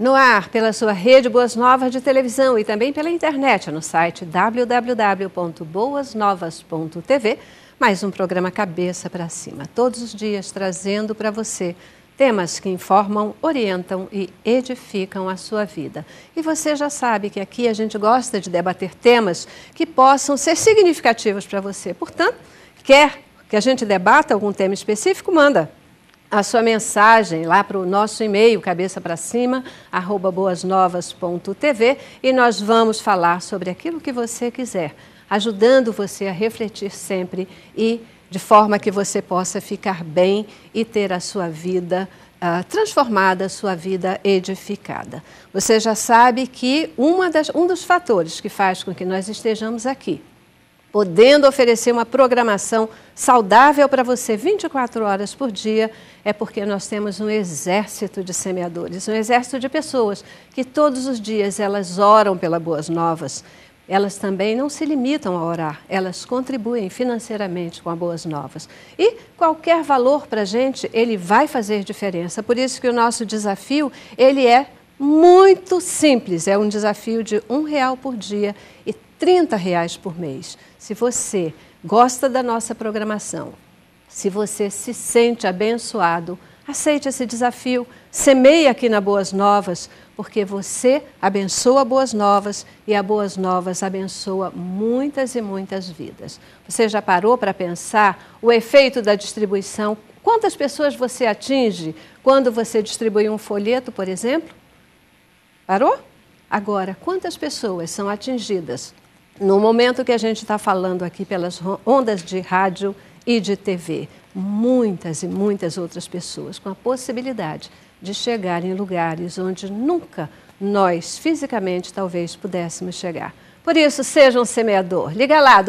No ar, pela sua rede Boas Novas de televisão e também pela internet, no site www.boasnovas.tv, mais um programa Cabeça para Cima, todos os dias trazendo para você temas que informam, orientam e edificam a sua vida. E você já sabe que aqui a gente gosta de debater temas que possam ser significativos para você. Portanto, quer que a gente debata algum tema específico, manda a sua mensagem lá para o nosso e-mail, cabeçapracima@boasnovas.tv, e nós vamos falar sobre aquilo que você quiser, ajudando você a refletir sempre e de forma que você possa ficar bem e ter a sua vida transformada, a sua vida edificada. Você já sabe que um dos fatores que faz com que nós estejamos aqui, podendo oferecer uma programação saudável para você 24 horas por dia, é porque nós temos um exército de semeadores, um exército de pessoas que todos os dias elas oram pela Boas Novas. Elas também não se limitam a orar, elas contribuem financeiramente com a Boas Novas. E qualquer valor para a gente, ele vai fazer diferença. Por isso que o nosso desafio, ele é muito simples. É um desafio de R$1 por dia e R$30 por mês. Se você gosta da nossa programação, se você se sente abençoado, aceite esse desafio, semeie aqui na Boas Novas, porque você abençoa Boas Novas e a Boas Novas abençoa muitas e muitas vidas. Você já parou para pensar o efeito da distribuição? Quantas pessoas você atinge quando você distribui um folheto, por exemplo? Parou? Agora, quantas pessoas são atingidas no momento que a gente está falando aqui pelas ondas de rádio e de TV? Muitas e muitas outras pessoas com a possibilidade de chegar em lugares onde nunca nós, fisicamente, talvez pudéssemos chegar. Por isso, seja um semeador. Liga lá,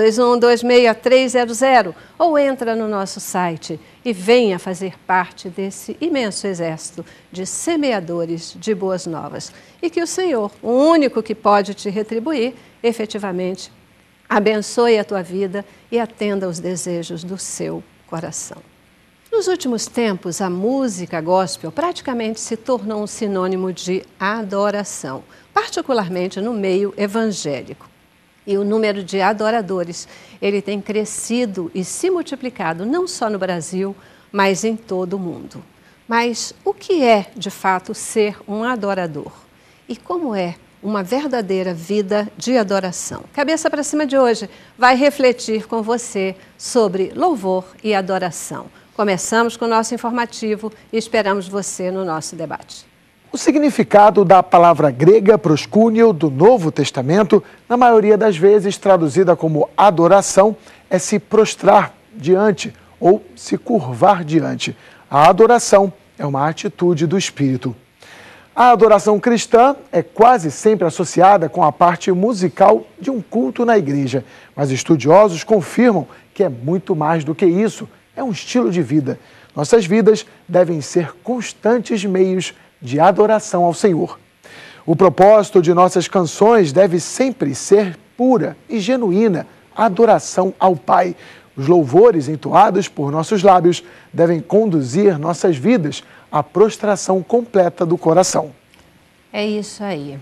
2126-300, ou entra no nosso site e venha fazer parte desse imenso exército de semeadores de Boas Novas. E que o Senhor, o único que pode te retribuir, efetivamente, abençoe a tua vida e atenda aos desejos do seu coração. Nos últimos tempos, a música gospel praticamente se tornou um sinônimo de adoração, particularmente no meio evangélico. E o número de adoradores, ele tem crescido e se multiplicado não só no Brasil, mas em todo o mundo. Mas o que é, de fato, ser um adorador? E como é uma verdadeira vida de adoração? Cabeça para Cima de hoje vai refletir com você sobre louvor e adoração. Começamos com o nosso informativo e esperamos você no nosso debate. O significado da palavra grega proskúnio do Novo Testamento, na maioria das vezes traduzida como adoração, é se prostrar diante ou se curvar diante. A adoração é uma atitude do espírito. A adoração cristã é quase sempre associada com a parte musical de um culto na igreja, mas estudiosos confirmam que é muito mais do que isso. É um estilo de vida. Nossas vidas devem ser constantes meios de adoração ao Senhor. O propósito de nossas canções deve sempre ser pura e genuína adoração ao Pai. Os louvores entoados por nossos lábios devem conduzir nossas vidas à prostração completa do coração. É isso aí.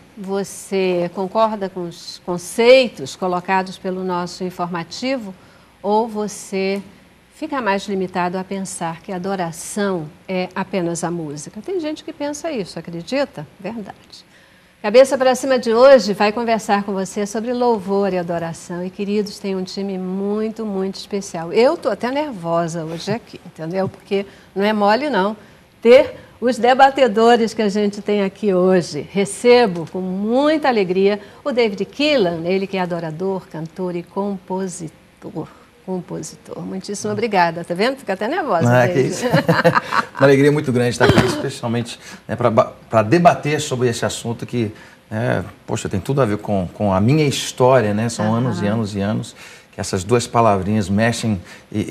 Você concorda com os conceitos colocados pelo nosso informativo ou você fica mais limitado a pensar que a adoração é apenas a música? Tem gente que pensa isso, acredita? Verdade. Cabeça para Cima de hoje vai conversar com você sobre louvor e adoração. E, queridos, tem um time muito, muito especial. Eu estou até nervosa hoje aqui, entendeu? Porque não é mole, não, ter os debatedores que a gente tem aqui hoje. Recebo com muita alegria o David Keelan, ele que é adorador, cantor e compositor. Muitíssimo obrigada, tá vendo? Fica até nervosa. Não, que isso. Uma alegria muito grande estar aqui, especialmente para debater sobre esse assunto que, poxa, tem tudo a ver com a minha história, né? São anos e anos e anos que essas duas palavrinhas mexem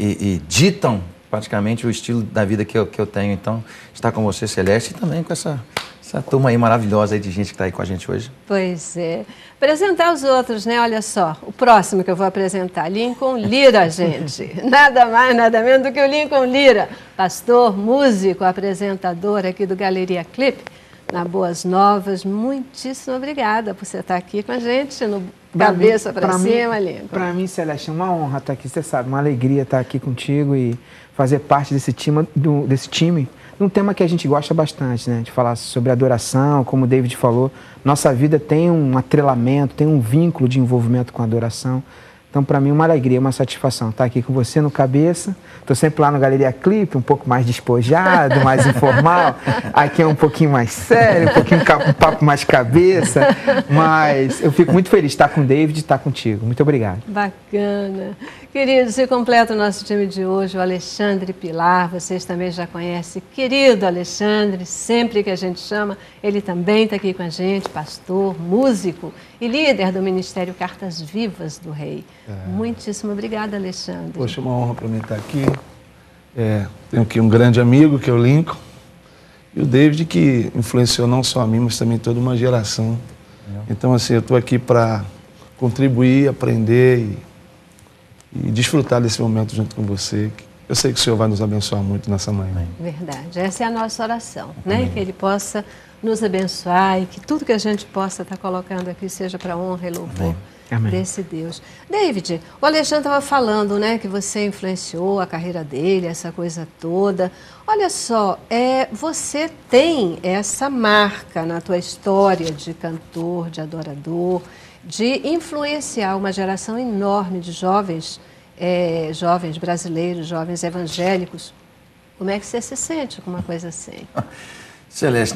e ditam praticamente o estilo da vida que eu tenho. Então, estar com você, Celeste, e também com essa turma aí maravilhosa aí de gente que está aí com a gente hoje. Pois é. Apresentar os outros, né? Olha só, o próximo que eu vou apresentar, Lincoln Lira, gente. Nada mais, nada menos do que o Lincoln Lira, pastor, músico, apresentador aqui do Galeria Clipe. na Boas Novas. Muitíssimo obrigada por você estar aqui com a gente, no Cabeça para Cima, Lincoln. Para mim, Celeste, é uma honra estar aqui, você sabe, uma alegria estar aqui contigo e fazer parte desse time, um tema que a gente gosta bastante, né? De falar sobre adoração, como o David falou, nossa vida tem um atrelamento, tem um vínculo de envolvimento com a adoração. Então, para mim, uma alegria, uma satisfação estar aqui com você no Cabeça. Estou sempre lá no Galeria Clipe, um pouco mais despojado, mais informal. Aqui é um pouquinho mais sério, um papo mais cabeça. Mas eu fico muito feliz de estar com o David e estar contigo. Muito obrigado. Bacana. Queridos, se completa o nosso time de hoje, o Alexandre Pilar, vocês também já conhecem. Querido Alexandre, sempre que a gente chama, ele também está aqui com a gente, pastor, músico e líder do Ministério Cartas Vivas do Rei. Muitíssimo obrigada, Alexandre. Poxa, uma honra para mim estar aqui. Tenho aqui um grande amigo, que é o Lincoln, e o David, que influenciou não só a mim, mas também toda uma geração. Então, assim, eu estou aqui para contribuir, aprender e desfrutar desse momento junto com você. Eu sei que o Senhor vai nos abençoar muito nessa manhã. Verdade, essa é a nossa oração, né? Que Ele possa nos abençoar e que tudo que a gente possa estar colocando aqui seja para honra e louvor desse Deus. David, o Alexandre estava falando, né, que você influenciou a carreira dele, essa coisa toda. Olha só, você tem essa marca na tua história de cantor, de adorador, de influenciar uma geração enorme de jovens brasileiros, jovens evangélicos. Como é que você se sente com uma coisa assim? Celeste,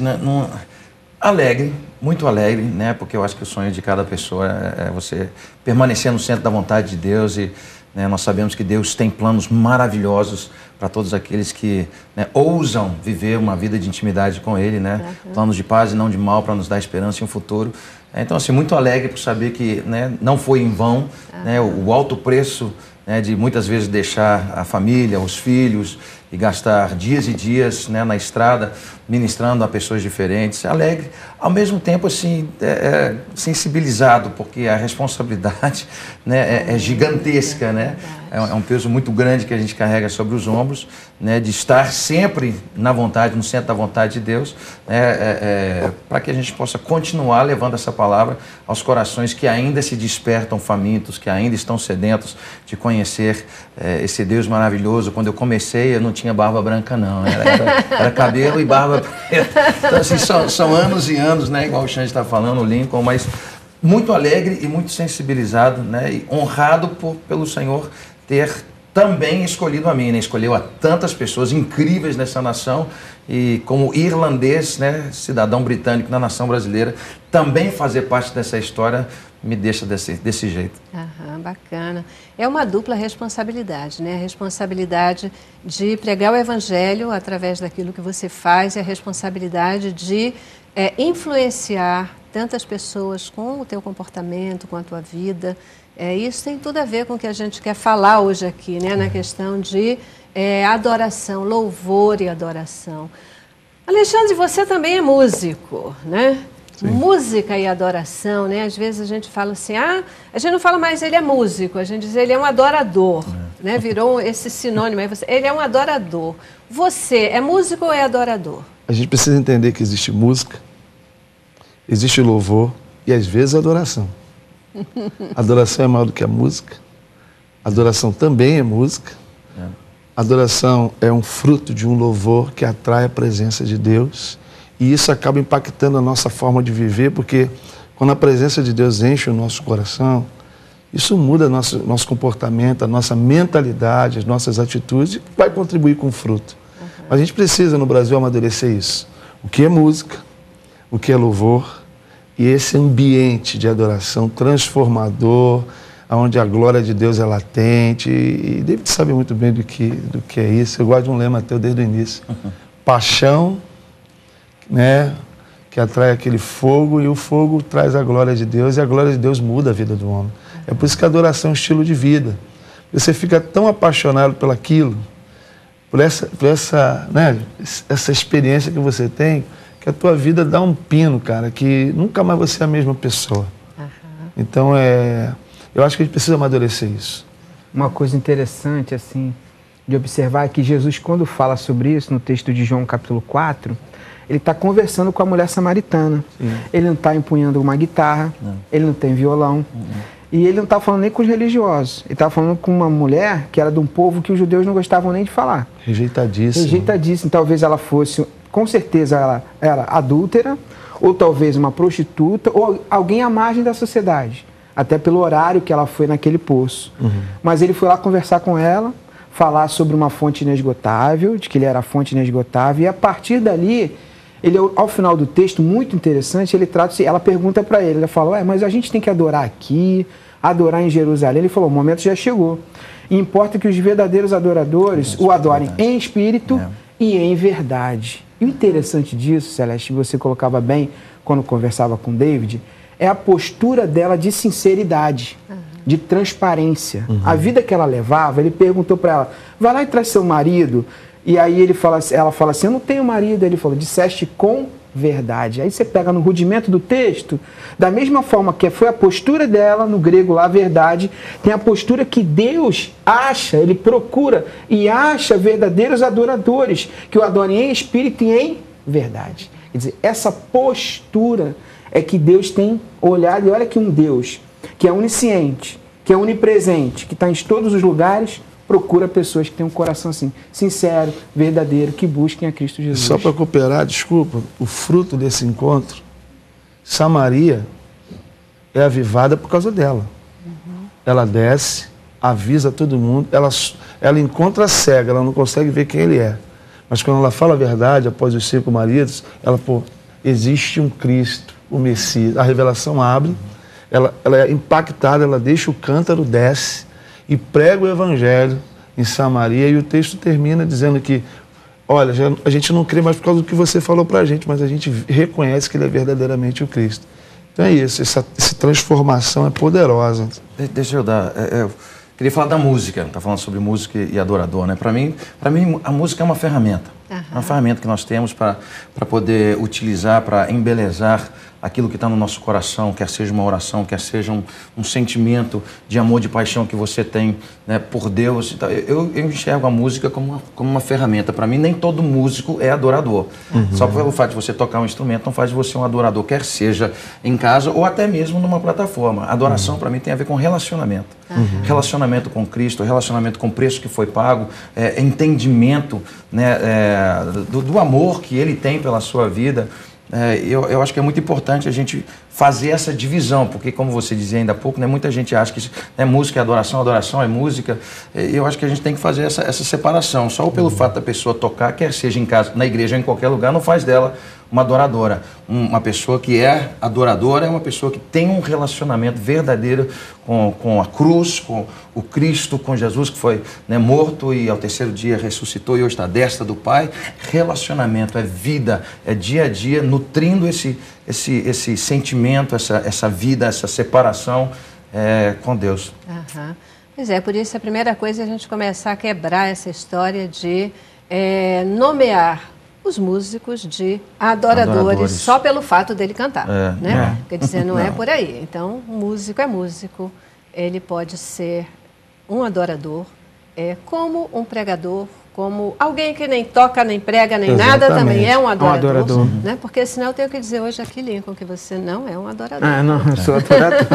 alegre, muito alegre, né? Porque eu acho que o sonho de cada pessoa é você permanecer no centro da vontade de Deus e, né, nós sabemos que Deus tem planos maravilhosos para todos aqueles que, né, ousam viver uma vida de intimidade com Ele, né? Planos de paz e não de mal para nos dar esperança e um futuro. Então, assim, muito alegre por saber que, né, não foi em vão, né, o alto preço, né, de muitas vezes deixar a família, os filhos e gastar dias e dias, né, na estrada ministrando a pessoas diferentes, alegre, ao mesmo tempo assim, sensibilizado, porque a responsabilidade, né, é gigantesca, né? É um peso muito grande que a gente carrega sobre os ombros, né, de estar sempre na vontade, no centro da vontade de Deus, né, para que a gente possa continuar levando essa palavra aos corações que ainda se despertam famintos, que ainda estão sedentos de conhecer esse Deus maravilhoso. Quando eu comecei, eu não tinha barba branca, não, era cabelo e barba preta. Então, assim, são anos e anos, né, igual o Xande está falando, o Lincoln, mas muito alegre e muito sensibilizado, né, e honrado pelo Senhor ter também escolhido a mim, né? Escolheu a tantas pessoas incríveis nessa nação e como irlandês, né, cidadão britânico na nação brasileira, também fazer parte dessa história me deixa desse jeito. Bacana. É uma dupla responsabilidade, né? A responsabilidade de pregar o Evangelho através daquilo que você faz e a responsabilidade de influenciar tantas pessoas com o teu comportamento, com a tua vida. Isso tem tudo a ver com o que a gente quer falar hoje aqui, né? Na questão de adoração, louvor e adoração. Alexandre, você também é músico, né? Sim. Música e adoração, né? Às vezes a gente fala assim, a gente não fala mais ele é músico, a gente diz ele é um adorador, né? Virou esse sinônimo aí, ele é um adorador. Você é músico ou é adorador? A gente precisa entender que existe música, existe louvor e às vezes adoração. Adoração é maior do que a música. Adoração também é música. Adoração é um fruto de um louvor que atrai a presença de Deus. E isso acaba impactando a nossa forma de viver, porque quando a presença de Deus enche o nosso coração, isso muda nosso comportamento, a nossa mentalidade, as nossas atitudes e vai contribuir com o fruto. Mas a gente precisa no Brasil amadurecer isso. O que é música, o que é louvor, e esse ambiente de adoração transformador, onde a glória de Deus é latente. E David sabe muito bem do que é isso. Eu gosto de um lema teu desde o início. Paixão, né, que atrai aquele fogo, e o fogo traz a glória de Deus, e a glória de Deus muda a vida do homem. É por isso que a adoração é um estilo de vida. Você fica tão apaixonado por aquilo, por essa experiência que você tem, que a tua vida dá um pino, cara, que nunca mais você é a mesma pessoa. Então, eu acho que a gente precisa amadurecer isso. Uma coisa interessante, assim, de observar é que Jesus, quando fala sobre isso, no texto de João capítulo 4, Ele está conversando com a mulher samaritana. Ele não está empunhando uma guitarra, ele não tem violão. E ele não está falando nem com os religiosos. Ele está falando com uma mulher que era de um povo que os judeus não gostavam nem de falar. Rejeitadíssima. Rejeitadíssima. Talvez ela fosse, com certeza, ela era adúltera, ou talvez uma prostituta, ou alguém à margem da sociedade. Até pelo horário que ela foi naquele poço. Mas ele foi lá conversar com ela, falar sobre uma fonte inesgotável, de que ele era a fonte inesgotável, e a partir dali, ele, ao final do texto, muito interessante, ele trata, ela pergunta para ele, ela fala, mas a gente tem que adorar aqui, adorar em Jerusalém. Ele falou, o momento já chegou. E importa que os verdadeiros adoradores o adorem em espírito e em verdade. E o interessante disso, Celeste, você colocava bem quando conversava com David, é a postura dela de sinceridade, de transparência. A vida que ela levava, ele perguntou para ela, vai lá e traz seu marido. E aí ela fala assim, eu não tenho marido. Ele falou, disseste com verdade. Aí você pega no rudimento do texto, da mesma forma que foi a postura dela, no grego lá, a verdade, tem a postura que Deus acha, ele procura e acha verdadeiros adoradores, que o adorem em espírito e em verdade. Quer dizer, essa postura é que Deus tem olhado, e olha que um Deus que é onisciente, que é onipresente, que está em todos os lugares, procura pessoas que têm um coração assim, sincero, verdadeiro, que busquem a Cristo Jesus. Só para cooperar, desculpa, o fruto desse encontro, Samaria é avivada por causa dela. Ela desce, avisa todo mundo, ela encontra a cega, ela não consegue ver quem ele é. Mas quando ela fala a verdade, após os 5 maridos, ela, existe um Cristo, o Messias. A revelação abre, ela é impactada, ela deixa o cântaro, desce, e prega o evangelho em Samaria, e o texto termina dizendo que, olha, a gente não crê mais por causa do que você falou para a gente, mas a gente reconhece que ele é verdadeiramente o Cristo. Então é isso, essa transformação é poderosa. Deixa eu dar... eu queria falar da música, está falando sobre música e adorador, né? Para mim, a música é uma ferramenta. Uma ferramenta que nós temos para poder utilizar, para embelezar aquilo que está no nosso coração, quer seja uma oração, quer seja um sentimento de amor, de paixão que você tem, né, por Deus. Então, eu enxergo a música como uma ferramenta. Para mim, nem todo músico é adorador. Só pelo fato de você tocar um instrumento não faz de você um adorador, quer seja em casa ou até mesmo numa plataforma. Adoração, para mim, tem a ver com relacionamento. Relacionamento com Cristo, relacionamento com o preço que foi pago, entendimento, né, do amor que Ele tem pela sua vida. Eu acho que é muito importante a gente fazer essa divisão, porque, como você dizia ainda há pouco, né, muita gente acha que música é adoração, adoração é música. Eu acho que a gente tem que fazer essa separação. Só pelo fato da pessoa tocar, quer seja em casa, na igreja ou em qualquer lugar, não faz dela uma adoradora. Uma pessoa que é adoradora é uma pessoa que tem um relacionamento verdadeiro com a cruz, com o Cristo, com Jesus, que foi, né, morto e ao terceiro dia ressuscitou e hoje está à destra do Pai. Relacionamento é vida, é dia a dia, nutrindo esse sentimento, essa vida, essa separação com Deus. Pois é, por isso a primeira coisa é a gente começar a quebrar essa história de nomear os músicos de adoradores só pelo fato dele cantar, né? Quer dizer, não é por aí. Então, músico é músico, ele pode ser um adorador, como um pregador, como alguém que nem toca, nem prega, nem nada, também é um adorador. Né? Porque senão eu tenho que dizer hoje aqui, Lincoln, que você não é um adorador. Não, eu sou adorador.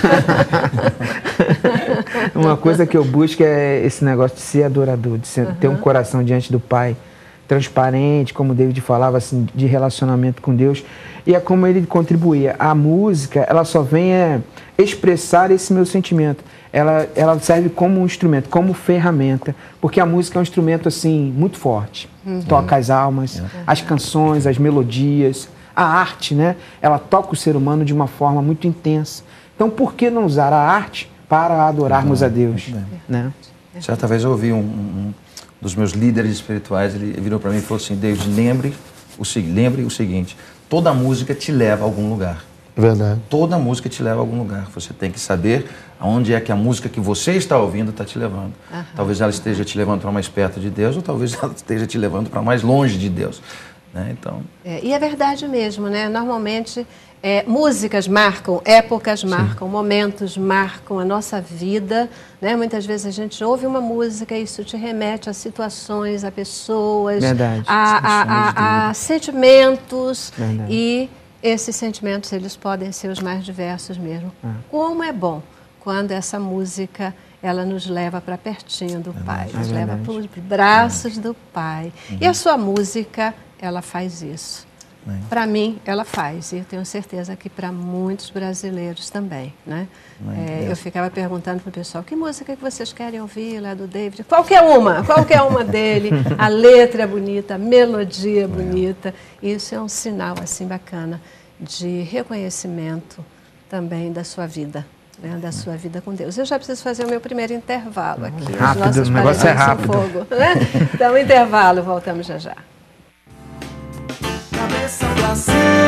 Uma coisa que eu busco é esse negócio de ser adorador, de ter um coração diante do Pai, transparente, como o David falava, assim, de relacionamento com Deus. E é como ele contribuía. A música, ela só vem expressar esse meu sentimento. Ela serve como um instrumento, como ferramenta, porque a música é um instrumento assim muito forte. Toca as almas, as canções, as melodias, a arte, né? Ela toca o ser humano de uma forma muito intensa. Então, por que não usar a arte para adorarmos a Deus? Né? Certa vez eu ouvi um dos meus líderes espirituais, ele virou para mim e falou assim: David, lembre o seguinte, toda música te leva a algum lugar. Verdade. Toda música te leva a algum lugar. Você tem que saber aonde é que a música que você está ouvindo está te levando. Talvez ela esteja te levando para mais perto de Deus, ou talvez ela esteja te levando para mais longe de Deus. né? Então... E é verdade mesmo, né? Normalmente, músicas marcam, épocas marcam, momentos marcam a nossa vida, né? Muitas vezes a gente ouve uma música e isso te remete a situações, a pessoas, a sentimentos. Verdade. E esses sentimentos, eles podem ser os mais diversos mesmo. Como é bom quando essa música, ela nos leva para pertinho do Pai, nos leva para os braços do Pai. E a sua música, ela faz isso. Para mim, ela faz, e eu tenho certeza que para muitos brasileiros também, né? Eu ficava perguntando para o pessoal, que música que vocês querem ouvir lá do David? Qualquer uma dele, a letra é bonita, a melodia é bonita, isso é um sinal, assim, bacana de reconhecimento também da sua vida. Né, da sua vida com Deus. Eu já preciso fazer o meu primeiro intervalo aqui. Rápido, o negócio é rápido. Fogo, né? Então, intervalo, voltamos já já. Cabeça pra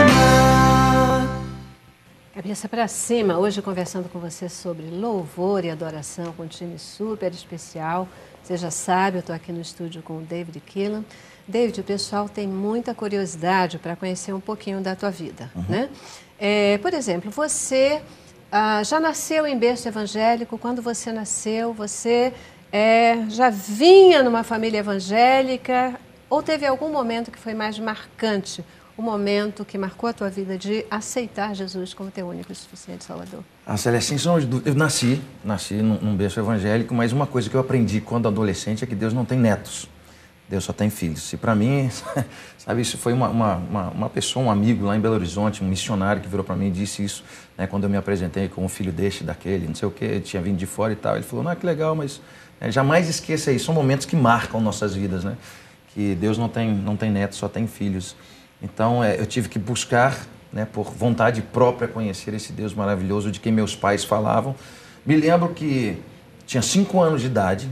cima. Cabeça para cima, hoje conversando com você sobre louvor e adoração com um time super especial. Você já sabe, eu estou aqui no estúdio com o David Keelan. David, o pessoal tem muita curiosidade para conhecer um pouquinho da tua vida, né? Por exemplo, você... já nasceu em berço evangélico? Quando você nasceu, você já vinha numa família evangélica? Ou teve algum momento que foi mais marcante, o momento que marcou a tua vida de aceitar Jesus como teu único e suficiente Salvador? Celeste, eu nasci num berço evangélico, mas uma coisa que eu aprendi quando adolescente é que Deus não tem netos. Deus só tem filhos. E para mim, sabe, isso foi uma pessoa, um amigo lá em Belo Horizonte, um missionário que virou para mim e disse isso, né, quando eu me apresentei como filho daquele, não sei o que, ele tinha vindo de fora e tal. Ele falou, que legal, mas jamais esqueça isso. São momentos que marcam nossas vidas, né? Que Deus não tem netos, só tem filhos. Então, eu tive que buscar, né, por vontade própria, conhecer esse Deus maravilhoso de quem meus pais falavam. Me lembro que tinha 5 anos de idade.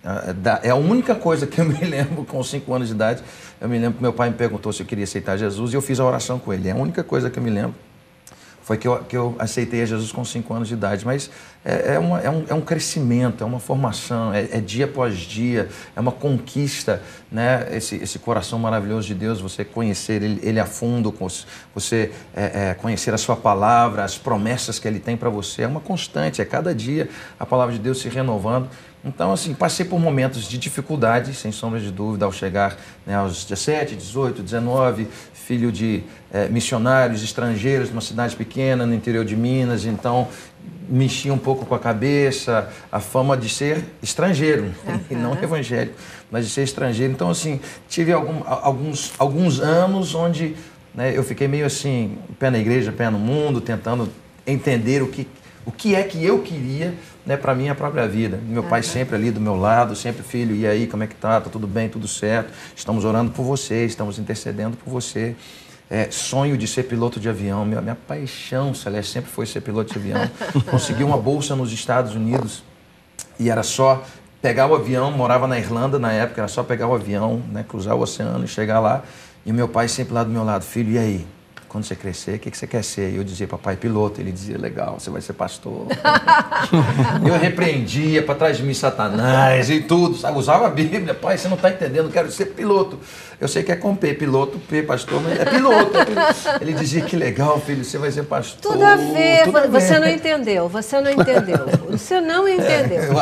É a única coisa que eu me lembro com 5 anos de idade. Eu me lembro que meu pai me perguntou se eu queria aceitar Jesus e eu fiz a oração com ele. É a única coisa que eu me lembro foi que eu aceitei a Jesus com 5 anos de idade. Mas é um crescimento, é uma formação, é dia após dia, é uma conquista, né? Esse coração maravilhoso de Deus, você conhecer ele a fundo, você conhecer a sua palavra, as promessas que ele tem para você. É uma constante, é cada dia a palavra de Deus se renovando. Então, assim, passei por momentos de dificuldade, sem sombra de dúvida, ao chegar, né, aos 17, 18, 19, filho de missionários estrangeiros, numa cidade pequena, no interior de Minas. Então, mexia um pouco com a cabeça, a fama de ser estrangeiro, e não evangélico, mas de ser estrangeiro. Então, assim, tive alguns anos onde, né, eu fiquei meio assim, pé na igreja, pé no mundo, tentando entender o que é que eu queria, né, para a minha própria vida. Meu pai sempre ali do meu lado, sempre, filho, e aí, como é que tá? Tá tudo bem, tudo certo? Estamos orando por você, estamos intercedendo por você. Sonho de ser piloto de avião, minha paixão, Celeste, sempre foi ser piloto de avião. Consegui uma bolsa nos Estados Unidos e era só pegar o avião, morava na Irlanda na época, era só pegar o avião, né, cruzar o oceano e chegar lá. E o meu pai sempre lá do meu lado, filho, e aí? Quando você crescer, o que você quer ser? E eu dizia, papai, piloto. Ele dizia, legal, você vai ser pastor. Eu repreendia para trás de mim Satanás e tudo, sabe? Usava a Bíblia. Pai, você não está entendendo, quero ser piloto. Eu sei que é com P, piloto, P, pastor, mas é piloto. Ele dizia, que legal, filho, você vai ser pastor. Tudo a ver, você não entendeu. Você não entendeu.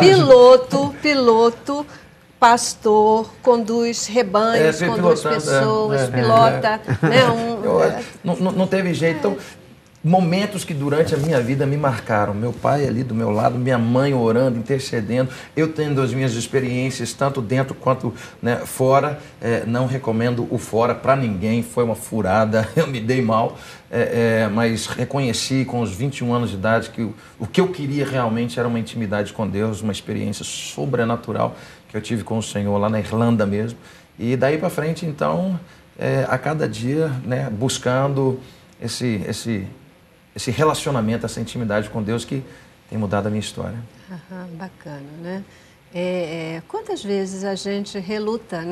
Piloto, pastor, conduz rebanhos, conduz pessoas, pilota. Né, não teve jeito. Então, momentos que durante a minha vida me marcaram. Meu pai ali do meu lado, minha mãe orando, intercedendo. Eu tendo as minhas experiências, tanto dentro quanto, né, fora. Não recomendo o fora para ninguém, foi uma furada, eu me dei mal. Mas reconheci com os 21 anos de idade que o que eu queria realmente era uma intimidade com Deus, uma experiência sobrenatural que eu tive com o Senhor lá na Irlanda mesmo. E daí para frente, então, a cada dia, né, buscando esse relacionamento, essa intimidade com Deus que tem mudado a minha história. Bacana, né? Quantas vezes a gente reluta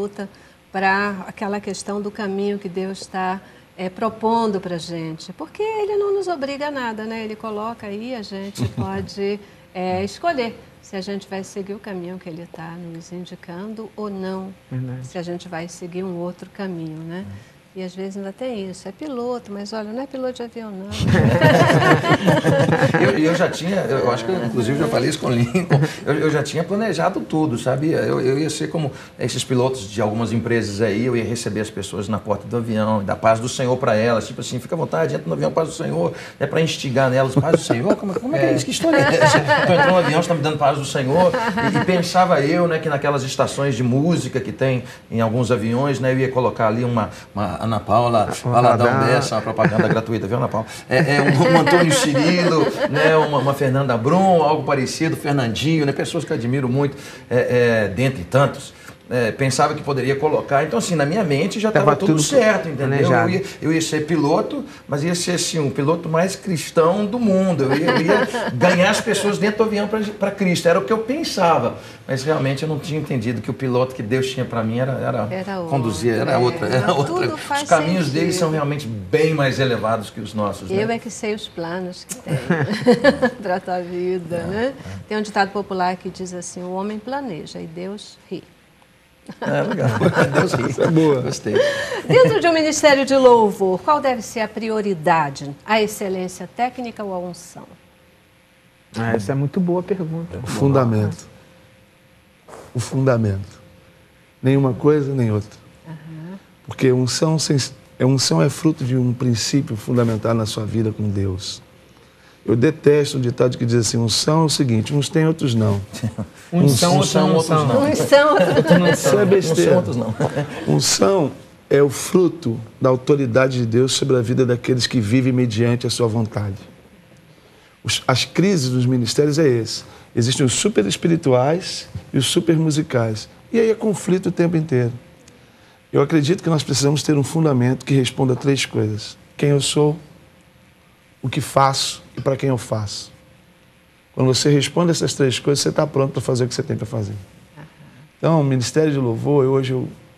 para aquela questão do caminho que Deus está propondo para a gente? Porque Ele não nos obriga a nada, né? Ele coloca aí, a gente pode escolher se a gente vai seguir o caminho que Ele está nos indicando ou não, se a gente vai seguir um outro caminho, né? E às vezes ainda tem isso, é piloto, mas olha, não é piloto de avião, não. Eu já tinha, eu acho que inclusive já falei isso com o Lincoln, eu já tinha planejado tudo, sabia? Eu ia ser como esses pilotos de algumas empresas aí, eu ia receber as pessoas na porta do avião, e dar paz do Senhor para elas, tipo assim, fica à vontade, entra no avião, paz do Senhor, é para instigar nelas, paz do Senhor, como é que é isso? Que história é essa? Estou entrando no avião, você está me dando paz do Senhor, e pensava eu, né, que naquelas estações de música que tem em alguns aviões, né, eu ia colocar ali uma Ana Paula, Valadão dessa, uma propaganda gratuita, viu, Ana Paula? Um Antônio Cirilo, né, uma Fernanda Brum, algo parecido, Fernandinho, né, pessoas que eu admiro muito, dentre tantos. Pensava que poderia colocar, então assim, na minha mente já estava tudo certo, entendeu? Eu ia ser piloto, mas ia ser assim, um piloto mais cristão do mundo, eu ia ganhar as pessoas dentro do avião para Cristo, era o que eu pensava, mas realmente eu não tinha entendido que o piloto que Deus tinha para mim era conduzir, era outra. Os caminhos deles são realmente bem mais elevados que os nossos. Eu é que sei os planos que tem para a tua vida, né? Tem um ditado popular que diz assim, o homem planeja e Deus ri. Legal. Deus ri. Isso é boa. Gostei. Dentro de um ministério de louvor, qual deve ser a prioridade? A excelência técnica ou a unção? Essa é muito boa pergunta. O fundamento. O fundamento. Nenhuma coisa, nem outra. Porque unção é fruto de um princípio fundamental na sua vida com Deus. Eu detesto o ditado que diz assim, unção é o seguinte, uns tem, outros não. Unção, outros não. Unção é besteira. Outros não. Unção é o fruto da autoridade de Deus sobre a vida daqueles que vivem mediante a sua vontade. As crises dos ministérios é esse. Existem os super espirituais e os super musicais. E aí é conflito o tempo inteiro. Eu acredito que nós precisamos ter um fundamento que responda a 3 coisas. Quem eu sou, o que faço e para quem eu faço. Quando você responde essas 3 coisas, você está pronto para fazer o que você tem para fazer. Então, o Ministério de Louvor, hoje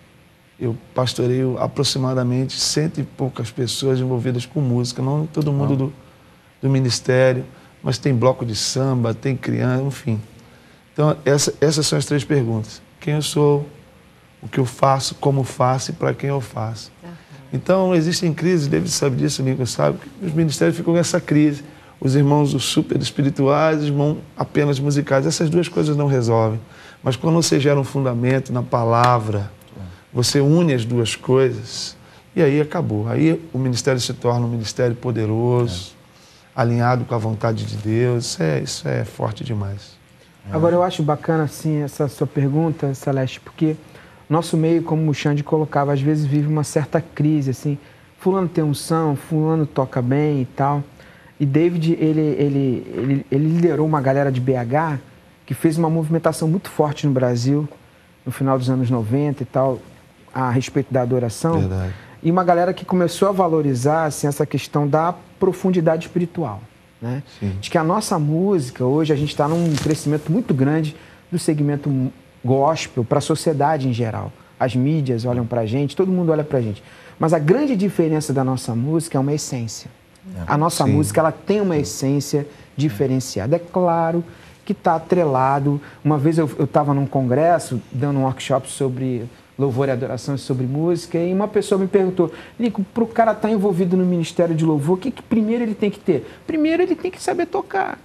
eu pastoreio aproximadamente 100 e poucas pessoas envolvidas com música, não todo mundo do Ministério, mas tem bloco de samba, tem criança, enfim. Então, essas são as 3 perguntas. Quem eu sou, o que eu faço, como faço e para quem eu faço. Então, existem crises, David sabe disso, o Lincoln sabe, que os ministérios ficam nessa crise. Os irmãos os super espirituais, os irmãos apenas musicais. Essas 2 coisas não resolvem. Mas quando você gera um fundamento na palavra, você une as 2 coisas e aí acabou. Aí o ministério se torna um ministério poderoso, alinhado com a vontade de Deus. Isso é forte demais. Agora, eu acho bacana assim, essa sua pergunta, Celeste, porque nosso meio, como o Xande colocava, às vezes vive uma certa crise, assim, fulano tem unção, fulano toca bem e tal. E David, ele liderou uma galera de BH que fez uma movimentação muito forte no Brasil, no final dos anos 90 e tal, a respeito da adoração. Verdade. E uma galera que começou a valorizar assim, essa questão da profundidade espiritual. Né? De que a nossa música, hoje, a gente está num crescimento muito grande do segmento gospel para a sociedade em geral. As mídias olham para a gente, todo mundo olha para a gente. Mas a grande diferença da nossa música é uma essência. A nossa música, ela tem uma essência diferenciada. É claro que está atrelado. Uma vez eu estava num congresso, dando um workshop sobre louvor e adoração, sobre música, e uma pessoa me perguntou, Nico, para o cara estar envolvido no ministério de louvor, o que primeiro ele tem que ter? Primeiro ele tem que saber tocar.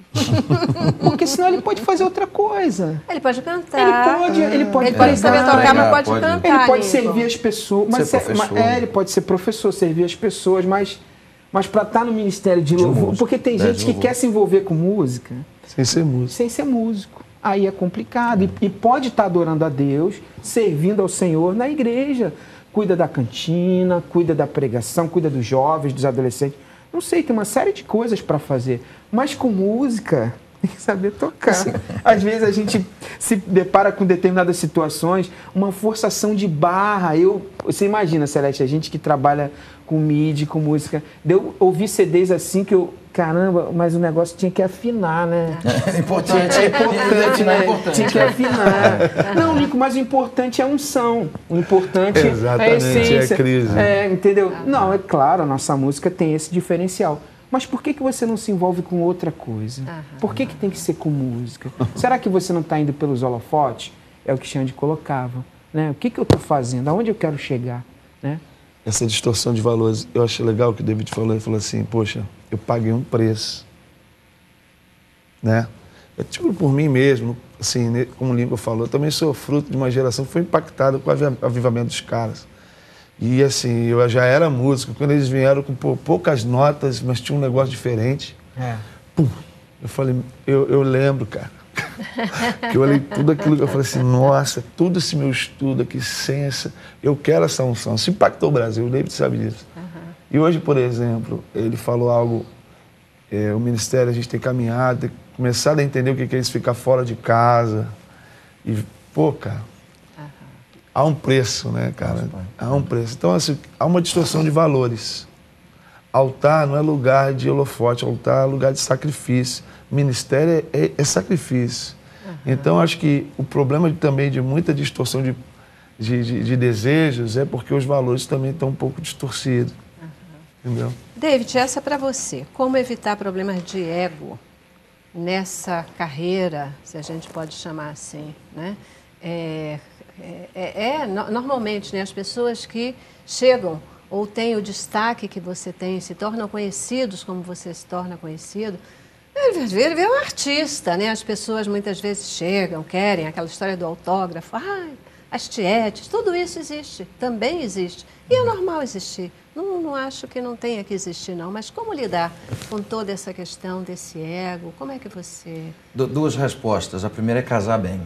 Porque senão ele pode fazer outra coisa. Ele pode cantar. Ele pode saber tocar, mas pode cantar. Ele pode servir as pessoas. Ele pode ser professor, servir as pessoas, mas para estar no ministério de louvor, porque tem gente que quer se envolver com música sem ser músico. Aí é complicado. E pode estar adorando a Deus, servindo ao Senhor na igreja. Cuida da cantina, cuida da pregação, cuida dos jovens, dos adolescentes. Não sei, tem uma série de coisas para fazer. Mas com música, tem que saber tocar. Às vezes a gente se depara com determinadas situações, uma forçação de barra. Você imagina, Celeste, a gente que trabalha com MIDI, com música, eu ouvi CDs assim que eu... Caramba, mas o negócio tinha que afinar, né? É importante. Né? Tinha que afinar. Não, Nico, mas o importante é a unção. O importante é a essência. É a crise. Entendeu? Não, é claro, a nossa música tem esse diferencial. Mas por que você não se envolve com outra coisa? Por que tem que ser com música? Será que você não está indo pelos holofotes? É o que Xande colocava. Né? O que eu estou fazendo? Aonde eu quero chegar? Né? essa distorção de valores. Eu achei legal o que o David falou. Ele falou assim, poxa, eu paguei um preço, né? Eu digo por mim mesmo, assim, como o Lincoln falou, eu também sou fruto de uma geração que foi impactada com o avivamento dos caras. E assim, eu já era músico, quando eles vieram com poucas notas, mas tinha um negócio diferente. Pum, eu falei, eu lembro, cara, que eu olhei tudo aquilo que eu falei assim, nossa, todo esse meu estudo aqui, ciência, eu quero essa unção. Isso impactou o Brasil, o David sabe disso. E hoje, por exemplo, ele falou algo, o ministério, a gente tem caminhado, tem começado a entender o que é isso, ficar fora de casa. E, pô, cara, há um preço, né, cara? Há um preço. Então, assim, há uma distorção de valores. Altar não é lugar de holofote, altar é lugar de sacrifício. Ministério é sacrifício. Então, acho que o problema também de muita distorção de desejos é porque os valores também estão um pouco distorcidos. Entendeu? David, essa é para você. Como evitar problemas de ego nessa carreira, se a gente pode chamar assim, né? Normalmente, né, as pessoas que chegam ou têm o destaque que você tem, se tornam conhecidos como você se torna conhecido, ele vê um artista, né? As pessoas muitas vezes chegam, querem aquela história do autógrafo, as tietes, tudo isso existe, também existe. E é normal existir. Não acho que não tenha que existir, não. Mas como lidar com toda essa questão desse ego? Como é que você... Duas respostas. A primeira é casar bem.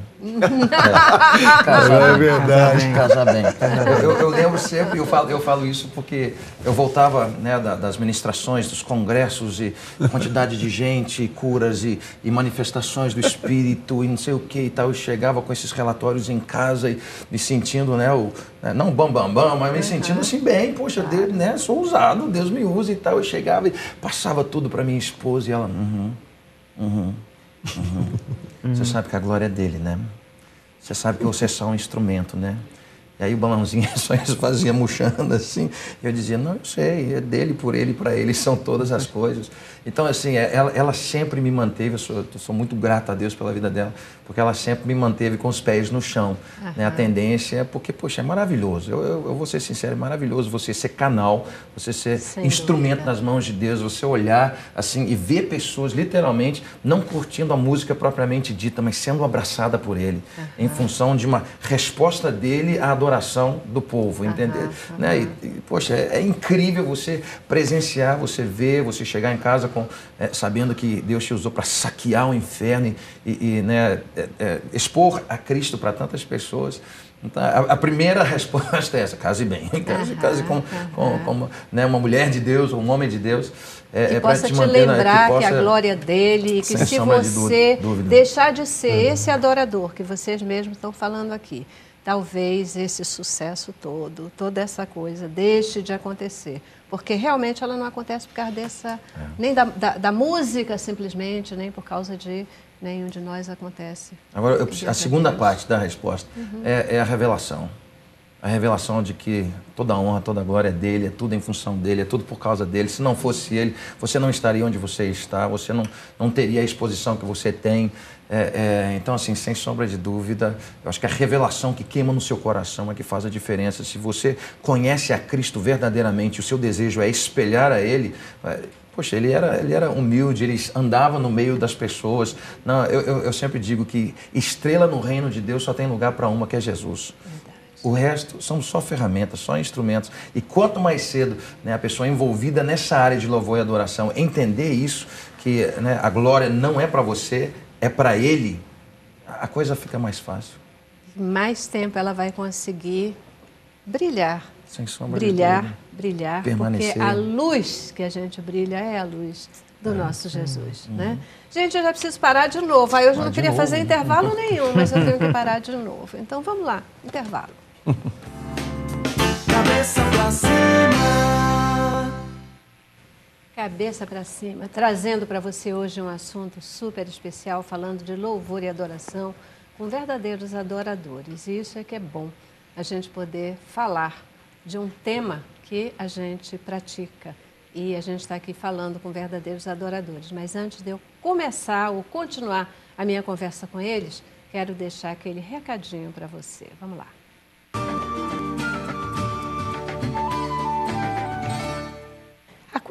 É verdade. Casar bem. Eu lembro sempre, eu falo isso porque eu voltava, né, das ministrações, dos congressos, e quantidade de gente, curas e manifestações do Espírito e não sei o que e tal. Eu chegava com esses relatórios em casa e me sentindo, né, não bam, mas me sentindo assim bem. Poxa, Deus, né, sou usado, Deus me usa e tal. Eu chegava e passava tudo para minha esposa e ela... Você sabe que a glória é dele, né? Você sabe que você é só um instrumento, né? E aí o balãozinho só fazia murchando assim. Eu dizia, não, eu sei, é dele, por ele, para ele, são todas as coisas. Então, assim, ela sempre me manteve, eu sou muito grato a Deus pela vida dela, porque ela sempre me manteve com os pés no chão. Né? A tendência é porque, poxa, é maravilhoso. Eu vou ser sincero, é maravilhoso você ser canal, você ser instrumento nas mãos de Deus, você olhar assim e ver pessoas literalmente não curtindo a música propriamente dita, mas sendo abraçada por ele, em função de uma resposta dele à adoração do povo, entendeu? Né? Poxa, é incrível você presenciar, você ver, você chegar em casa sabendo que Deus te usou para saquear o inferno e né, expor a Cristo para tantas pessoas. Então, a primeira resposta é essa: case bem, case com né, uma mulher de Deus, ou um homem de Deus. Que possa te lembrar que a glória dele, e que se você deixar de ser esse adorador que vocês mesmos estão falando aqui, talvez esse sucesso todo, toda essa coisa, deixe de acontecer. Porque realmente ela não acontece por causa nem da música simplesmente, nem por causa de nenhum de nós acontece. Agora, a segunda parte da resposta é a revelação. A revelação de que toda a honra, toda a glória é dele, é tudo em função dele, é tudo por causa dele. Se não fosse ele, você não estaria onde você está, você não teria a exposição que você tem. Então, assim, sem sombra de dúvida, eu acho que a revelação que queima no seu coração é que faz a diferença. Se você conhece a Cristo verdadeiramente, o seu desejo é espelhar a ele... Poxa, ele era humilde, ele andava no meio das pessoas. Não, eu sempre digo que estrela no reino de Deus só tem lugar para uma, que é Jesus. O resto são só ferramentas, só instrumentos. E quanto mais cedo, né, a pessoa envolvida nessa área de louvor e adoração entender isso, que, né, a glória não é para você, é para Ele, a coisa fica mais fácil. Mais tempo ela vai conseguir brilhar. Sem sombra de dúvida. Brilhar, permanecer. Porque a luz que a gente brilha é a luz do nosso Jesus, né? Gente, eu já preciso parar de novo. Aí hoje eu não queria fazer intervalo nenhum, mas eu tenho que parar de novo. Então vamos lá, intervalo. Cabeça pra cima. Cabeça para cima, trazendo para você hoje um assunto super especial, falando de louvor e adoração com verdadeiros adoradores. E isso é que é bom, a gente poder falar de um tema que a gente pratica. E a gente está aqui falando com verdadeiros adoradores. Mas antes de eu começar ou continuar a minha conversa com eles, quero deixar aquele recadinho para você. Vamos lá.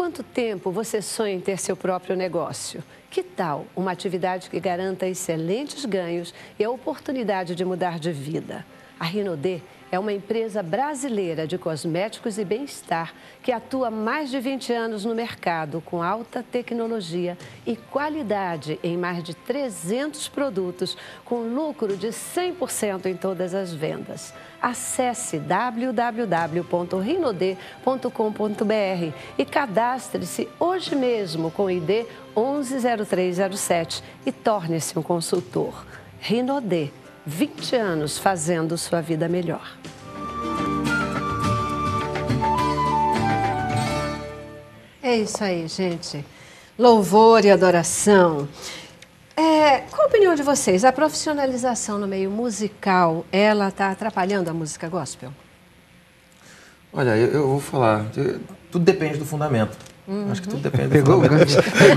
quanto tempo você sonha em ter seu próprio negócio? Que tal uma atividade que garanta excelentes ganhos e a oportunidade de mudar de vida? A Rinodê é uma empresa brasileira de cosméticos e bem-estar que atua há mais de 20 anos no mercado com alta tecnologia e qualidade em mais de 300 produtos, com lucro de 100% em todas as vendas. Acesse www.rinodê.com.br e cadastre-se hoje mesmo com o ID 110307 e torne-se um consultor. Rinodê. 20 anos fazendo sua vida melhor. É isso aí, gente. Louvor e adoração. Qual a opinião de vocês? A profissionalização no meio musical, ela está atrapalhando a música gospel? Olha, eu vou falar, tudo depende do fundamento. Acho que tudo depende do Pegou fundamento.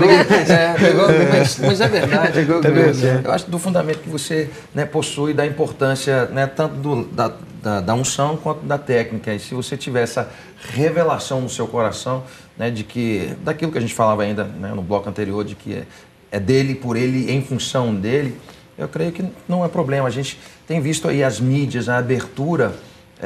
o gancho. Mas é verdade. Pegou o gancho. Eu acho do fundamento que você, né, possui, da importância, né, tanto da unção quanto da técnica. E se você tiver essa revelação no seu coração, né, daquilo que a gente falava ainda, né, no bloco anterior, de que é dele, por ele, em função dele, eu creio que não é problema. A gente tem visto aí as mídias, a abertura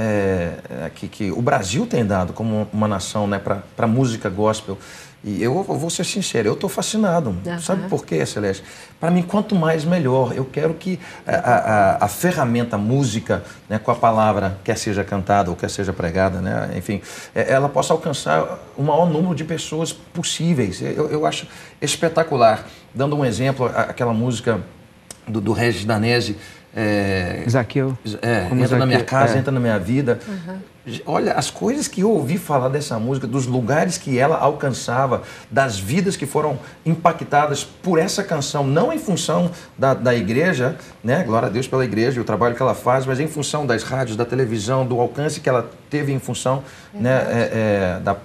que o Brasil tem dado como uma nação, né, para a música gospel. E eu vou ser sincero, eu estou fascinado. Sabe por quê, Celeste? Para mim, quanto mais, melhor. Eu quero que a ferramenta, a música, né, com a palavra, quer seja cantada ou quer seja pregada, né, enfim, ela possa alcançar o maior número de pessoas possíveis. Eu acho espetacular. Dando um exemplo, aquela música do Regis Danese, Zaqueu. Entra na minha casa, entra na minha vida. Olha, as coisas que eu ouvi falar dessa música, dos lugares que ela alcançava, das vidas que foram impactadas por essa canção, não em função da igreja, né? Glória a Deus pela igreja e o trabalho que ela faz, mas em função das rádios, da televisão, do alcance que ela teve em função, né, da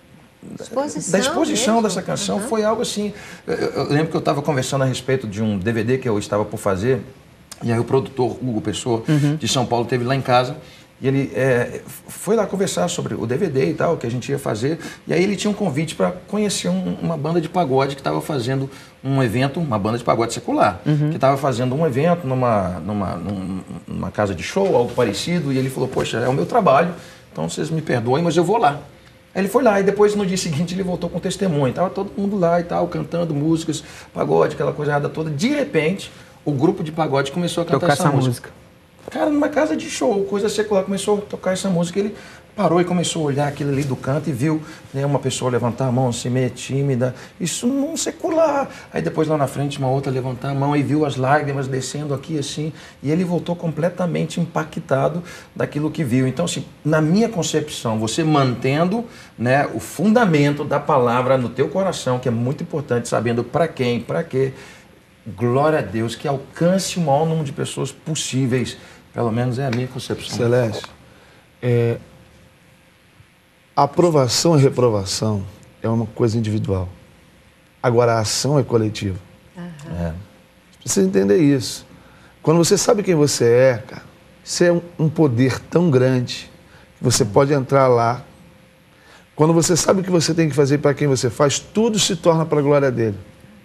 exposição dessa canção. Foi algo assim. Eu lembro que eu estava conversando a respeito de um DVD que eu estava por fazer. E aí o produtor Hugo Pessoa, de São Paulo, esteve lá em casa e ele foi lá conversar sobre o DVD e tal, que a gente ia fazer. E aí ele tinha um convite para conhecer uma banda de pagode que estava fazendo um evento, uma banda de pagode secular, que estava fazendo um evento numa casa de show, algo parecido. E ele falou, poxa, é o meu trabalho, então vocês me perdoem, mas eu vou lá. Aí ele foi lá e depois no dia seguinte ele voltou com testemunho. Estava todo mundo lá e tal, cantando músicas, pagode, aquela coisa toda. De repente, o grupo de pagode começou a cantar essa música. Cara, numa casa de show, coisa secular, começou a tocar essa música. Ele parou e começou a olhar aquilo ali do canto e viu, né, uma pessoa levantar a mão assim, meio tímida. Isso não secular. Aí depois lá na frente uma outra levantar a mão e viu as lágrimas descendo aqui assim. E ele voltou completamente impactado daquilo que viu. Então, assim, na minha concepção, você mantendo, né, o fundamento da palavra no teu coração, que é muito importante, sabendo para quem, para quê. Glória a Deus, que alcance o maior número de pessoas possíveis. Pelo menos é a minha concepção. Celeste, aprovação e reprovação é uma coisa individual. Agora, a ação é coletiva. Precisa entender isso. Quando você sabe quem você é, cara, isso é um poder tão grande que você pode entrar lá. Quando você sabe o que você tem que fazer para quem você faz, tudo se torna para a glória dele.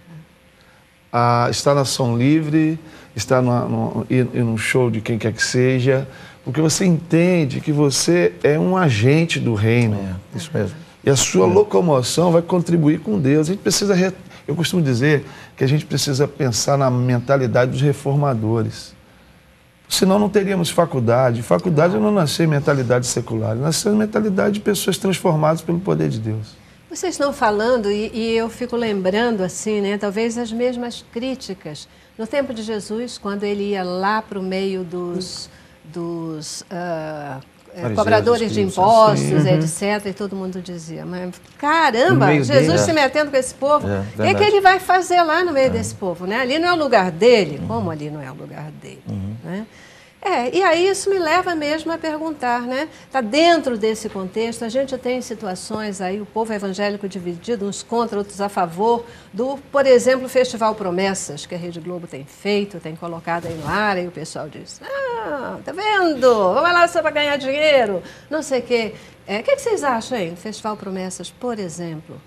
Estar na ação livre, estar ir num show de quem quer que seja, porque você entende que você é um agente do reino. Isso mesmo. E a sua locomoção vai contribuir com Deus. A gente precisa, eu costumo dizer que a gente precisa pensar na mentalidade dos reformadores. Senão não teríamos faculdade. Faculdade não nasceu em mentalidade secular, nasceu em mentalidade de pessoas transformadas pelo poder de Deus. Vocês estão falando e eu fico lembrando assim, né? Talvez as mesmas críticas no tempo de Jesus, quando ele ia lá para o meio dos cobradores de impostos, etc. E todo mundo dizia, mas caramba, Jesus se metendo com esse povo, o que ele vai fazer lá no meio desse povo? Né? Ali não é o lugar dele? Como ali não é o lugar dele? Né? E aí isso me leva mesmo a perguntar, né? Está dentro desse contexto, a gente tem situações aí, o povo evangélico dividido, uns contra, outros a favor, por exemplo, o Festival Promessas, que a Rede Globo tem feito, tem colocado aí no ar, e o pessoal diz, tá vendo? Vamos lá só para ganhar dinheiro, não sei o quê. O que vocês acham aí, do Festival Promessas, por exemplo?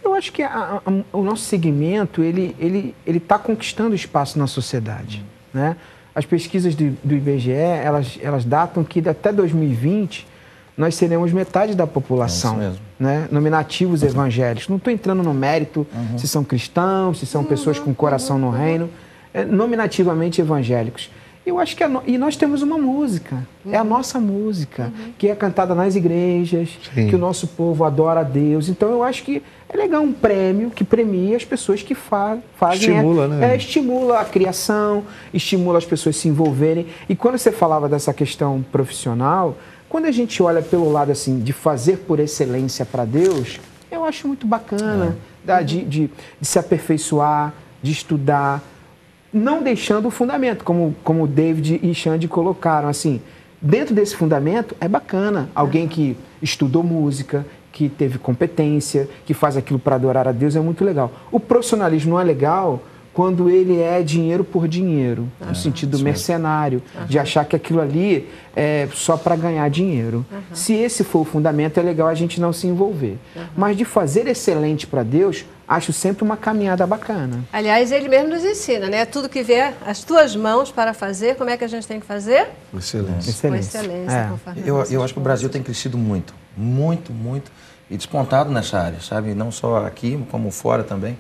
Eu acho que o nosso segmento, ele está conquistando espaço na sociedade, né? As pesquisas do IBGE, elas datam que até 2020 nós seremos metade da população, né? Nominativos evangélicos. Não estou entrando no mérito se são cristãos, se são pessoas com coração no reino, nominativamente evangélicos. Eu acho que e nós temos uma música, é a nossa música, que é cantada nas igrejas, que o nosso povo adora a Deus. Então eu acho que é legal um prêmio que premia as pessoas que fazem. Estimula, né? Estimula a criação, estimula as pessoas a se envolverem. E quando você falava dessa questão profissional, quando a gente olha pelo lado assim de fazer por excelência para Deus, eu acho muito bacana de se aperfeiçoar, de estudar, não deixando o fundamento, como o David e Xande colocaram. Assim, dentro desse fundamento é bacana alguém que estudou música, que teve competência, que faz aquilo para adorar a Deus, é muito legal. O profissionalismo não é legal quando ele é dinheiro por dinheiro, no sentido mercenário, de achar que aquilo ali é só para ganhar dinheiro. Se esse for o fundamento, é legal a gente não se envolver. Mas de fazer excelente para Deus, acho sempre uma caminhada bacana. Aliás, ele mesmo nos ensina, né? Tudo que vier às tuas mãos para fazer, como é que a gente tem que fazer? Excelência. Com excelência. Conforme Eu acho que o Brasil tem crescido muito, muito, muito, e despontado nessa área, sabe? Não só aqui, como fora também.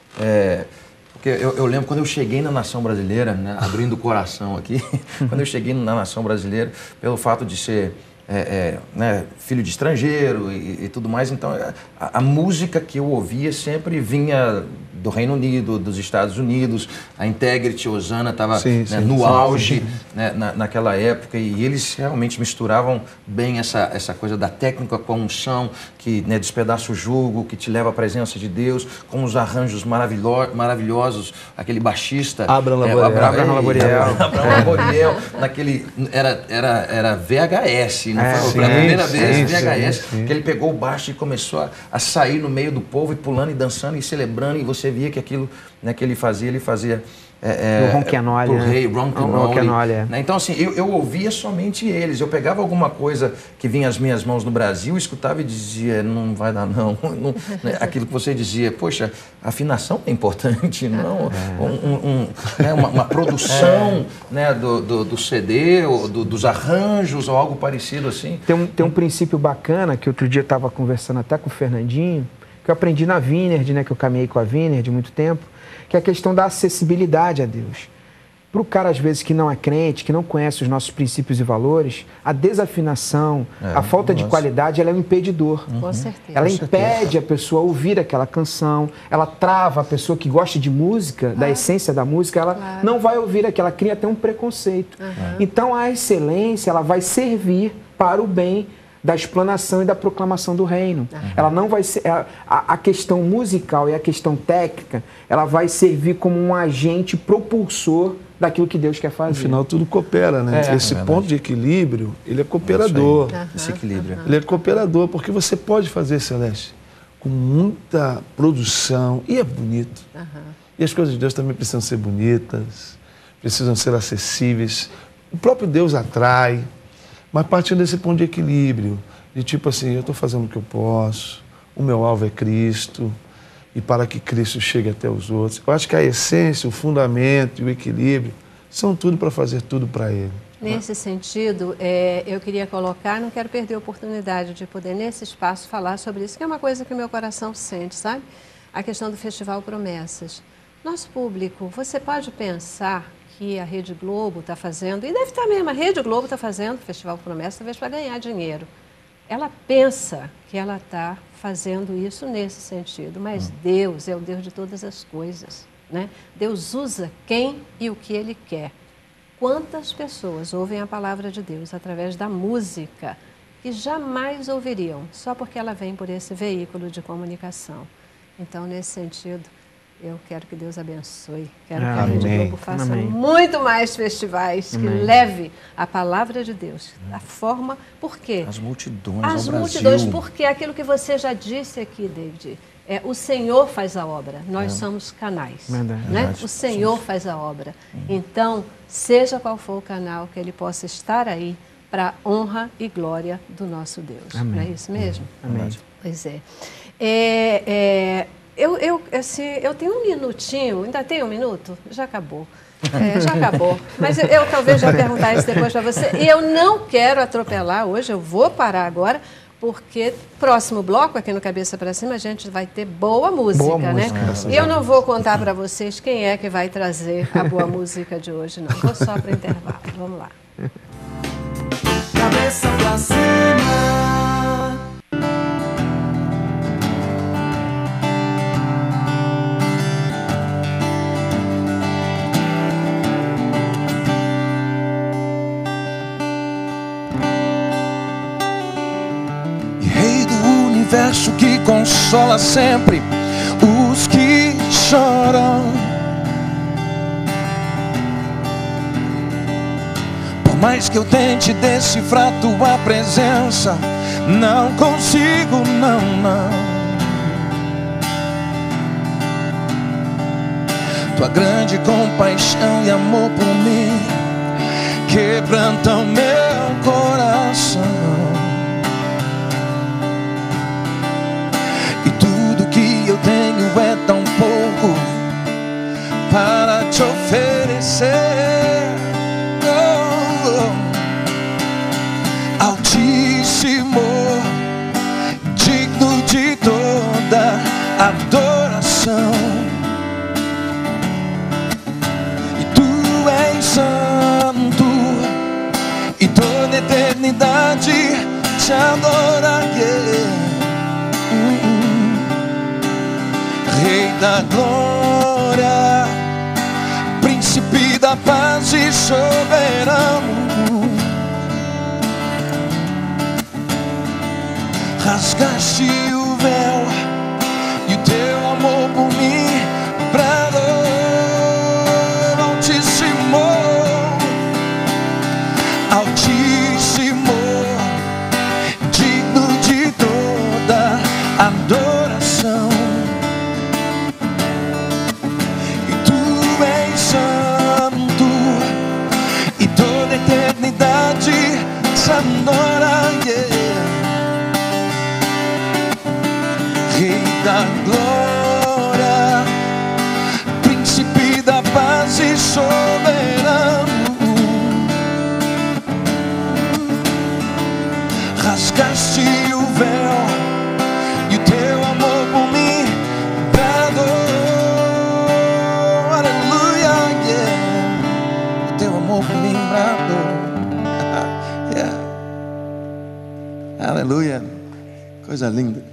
Porque eu lembro quando eu cheguei na nação brasileira, né, abrindo o coração aqui, quando eu cheguei na nação brasileira, pelo fato de ser né, filho de estrangeiro e tudo mais, então a música que eu ouvia sempre vinha do Reino Unido, dos Estados Unidos. A Integrity, Osana estava no auge, né, naquela época, e eles realmente misturavam bem essa coisa da técnica com a unção, que, né, despedaça o jugo, que te leva à presença de Deus, com os arranjos maravilhosos, aquele baixista Abraham Laboriel, naquele era VHS, não foi? Pela primeira vez VHS, que ele pegou o baixo e começou a sair no meio do povo e pulando e dançando e celebrando, e você via que aquilo, né, que ele fazia o Ronquenoli, pro rei, Ronquenoli, né? Então, assim, eu ouvia somente eles. Eu pegava alguma coisa que vinha às minhas mãos no Brasil, escutava e dizia, não vai dar não. Né? Aquilo que você dizia, poxa, a afinação é importante, não? Né? Uma produção né, do CD, ou dos arranjos, ou algo parecido assim. Tem um princípio bacana, que outro dia eu estava conversando até com o Fernandinho, que eu aprendi na Vineyard, né, que eu caminhei com a Vineyard há muito tempo, que é a questão da acessibilidade a Deus. Para o cara, às vezes, que não é crente, que não conhece os nossos princípios e valores, a desafinação, a falta de qualidade, ela é um impedidor. Com certeza. Ela impede a pessoa a ouvir aquela canção, ela trava a pessoa que gosta de música, da essência da música, ela não vai ouvir aquilo, ela cria até um preconceito. Então, a excelência, ela vai servir para o bem da explanação e da proclamação do reino. Ela não vai ser... A questão musical e a questão técnica, ela vai servir como um agente propulsor daquilo que Deus quer fazer. No final, tudo coopera, né? Esse ponto de equilíbrio, ele é cooperador. Esse equilíbrio. Ele é cooperador, porque você pode fazer, Celeste, com muita produção, e é bonito. E as coisas de Deus também precisam ser bonitas, precisam ser acessíveis. O próprio Deus atrai, mas partindo desse ponto de equilíbrio, de tipo assim, eu estou fazendo o que eu posso, o meu alvo é Cristo, e para que Cristo chegue até os outros. Eu acho que a essência, o fundamento e o equilíbrio são tudo para fazer tudo para Ele. Nesse sentido, eu queria colocar, não quero perder a oportunidade de poder, nesse espaço, falar sobre isso, que é uma coisa que o meu coração sente, sabe? A questão do Festival Promessas. Nosso público, você pode pensar que a Rede Globo está fazendo, e deve estar mesmo, a Rede Globo está fazendo o Festival Promessas, talvez para ganhar dinheiro. Ela pensa que ela está fazendo isso nesse sentido, mas Deus é o Deus de todas as coisas, né? Deus usa quem e o que Ele quer. Quantas pessoas ouvem a palavra de Deus através da música que jamais ouviriam, só porque ela vem por esse veículo de comunicação. Então, nesse sentido, eu quero que Deus abençoe. Quero que a Rede Globo faça muito mais festivais, que leve a palavra de Deus, a forma... Por quê? As multidões As multidões, porque aquilo que você já disse aqui, David, o Senhor faz a obra, nós somos canais. Né? O Senhor faz a obra. Então, seja qual for o canal, que Ele possa estar aí para a honra e glória do nosso Deus. Amém. Não é isso mesmo? Amém. Pois é. Eu tenho um minutinho, ainda tem um minuto? Já acabou. Já acabou. Mas eu talvez já perguntar isso depois para você. E eu não quero atropelar hoje, eu vou parar agora, porque próximo bloco, aqui no Cabeça para Cima, a gente vai ter boa música, né? E eu não vou contar para vocês quem é que vai trazer a boa música de hoje, não. Vou só para o intervalo. Vamos lá. Cabeça pra cima. Verso que consola sempre os que choram. Por mais que eu tente decifrar tua presença, não consigo, não. Tua grande compaixão e amor por mim quebrantam meu coração. Eu tenho é tão pouco para te oferecer. Altíssimo, digno de toda adoração. E tu és santo, e toda eternidade te adorarei. Rei da glória, príncipe da paz e soberano, rasgaste o véu e o teu amor por mim bradou. Altíssimo, altíssimo, digno de toda adoração. Rei da glória, príncipe da paz e soberano, rasgaste o véu e o teu amor por mim bradou. Aleluia, yeah. O teu amor por mim bradou. Aleluia, coisa linda.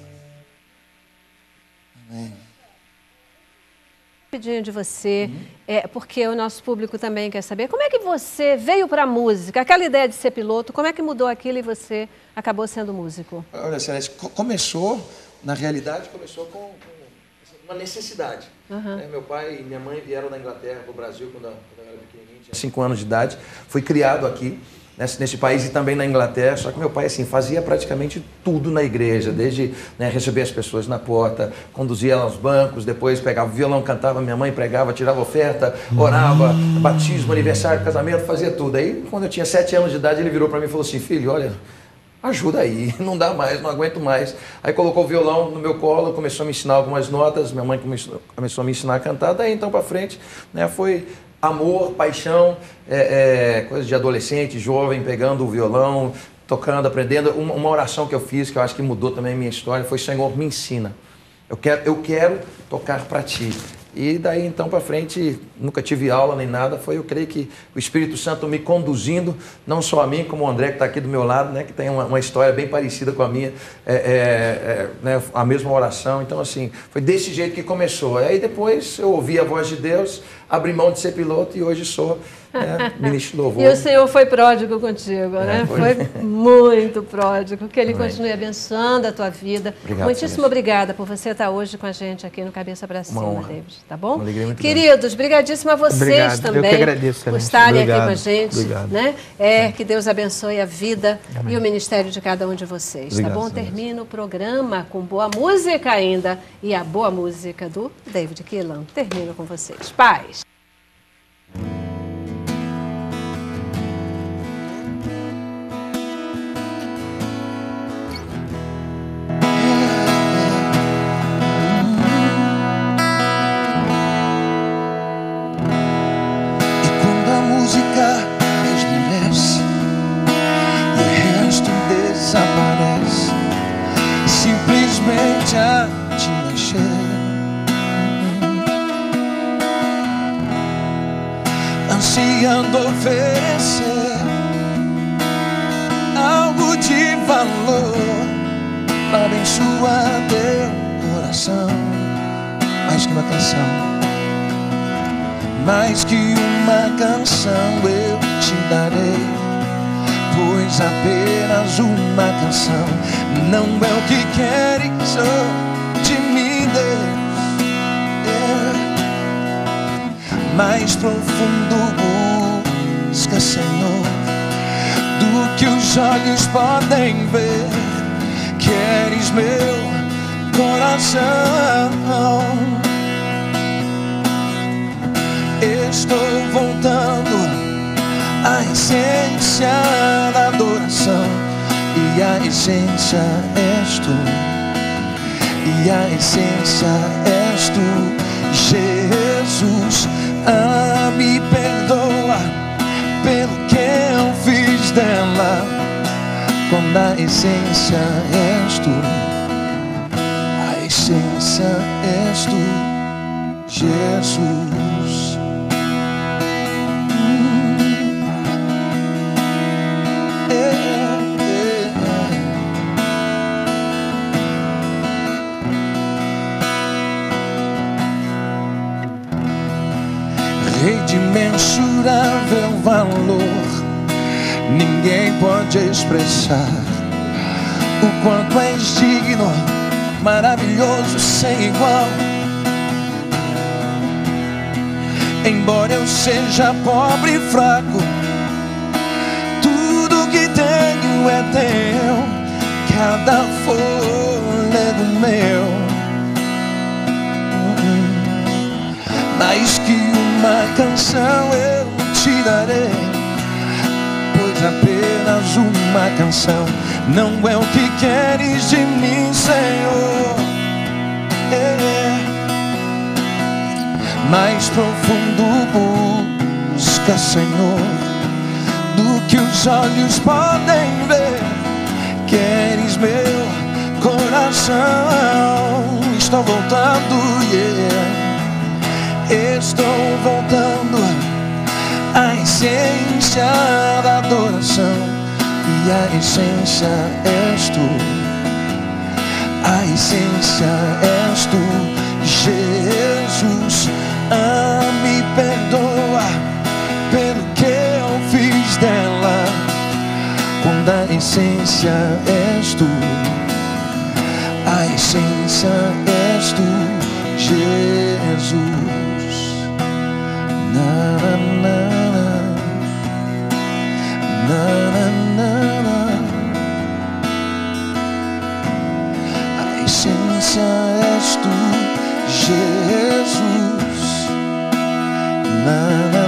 Amém. Rapidinho de você, porque o nosso público também quer saber, como é que você veio para a música? Aquela ideia de ser piloto, como é que mudou aquilo e você acabou sendo músico? Olha, Celeste, começou, na realidade, com uma necessidade. Meu pai e minha mãe vieram da Inglaterra para o Brasil quando eu era pequenininho, tinha 5 anos de idade. Fui criado aqui, nesse país e também na Inglaterra, só que meu pai assim, fazia praticamente tudo na igreja, desde receber as pessoas na porta, conduzia ela aos bancos, depois pegava o violão, cantava, minha mãe pregava, tirava oferta, orava, batismo, aniversário, casamento, fazia tudo. Aí quando eu tinha 7 anos de idade ele virou para mim e falou assim: filho, olha, ajuda aí, não dá mais, não aguento mais. Aí colocou o violão no meu colo, começou a me ensinar algumas notas, minha mãe começou a me ensinar a cantar, daí então para frente foi amor, paixão, coisa de adolescente, jovem, pegando o violão, tocando, aprendendo. Uma oração que eu fiz, que eu acho que mudou também a minha história, foi: Senhor, me ensina. Eu quero tocar para Ti. E daí então para frente, nunca tive aula nem nada, eu creio que o Espírito Santo me conduzindo, não só a mim, como o André que está aqui do meu lado, que tem uma história bem parecida com a minha, a mesma oração. Então assim, foi desse jeito que começou. Aí depois eu ouvi a voz de Deus, abri mão de ser piloto e hoje sou ministro de louvor. E o Senhor foi pródigo contigo, né? Foi muito pródigo. Que Ele continue abençoando a tua vida. Obrigado, Muitíssimo obrigada por você estar hoje com a gente aqui no Cabeça para Cima, David. Tá bom? Uma alegria muito Queridos, brigadíssimo a vocês Obrigado. também. Eu que agradeço, por estarem aqui com a gente. Obrigado. Né? Que Deus abençoe a vida e o ministério de cada um de vocês. Obrigado, tá bom? Senhor. Termina o programa com boa música ainda. E a boa música do David Keelan. Termino com vocês. Paz. ansiando oferecer algo de valor para abençoar teu coração. Mais que uma canção, mais que uma canção eu te darei, pois apenas uma canção não é o que queres de mim, Deus. Mais profundo busca, Senhor, do que os olhos podem ver. Queres meu coração. Estou voltando à essência da adoração, e a essência és tu, e a essência és tu, Jesus. Me perdoa pelo que eu fiz dela, quando a essência és tu, a essência és tu, Jesus. Rei de imensurável valor, ninguém pode expressar o quanto és digno, maravilhoso, sem igual. Embora eu seja pobre e fraco, tudo que tenho é teu, cada fôlego meu. Mais que uma canção eu te darei, pois apenas uma canção não é o que queres de mim, Senhor. Mais profundo busca, Senhor, do que os olhos podem ver. Queres meu coração. Estou voltando, estou voltando à essência da adoração, e a essência és tu, a essência és tu, Jesus. Me perdoa pelo que eu fiz dela, quando a essência és tu, a essência és tu, Jesus. Na, na, na, na, na, na. A essência és tu, Jesus. Na, na.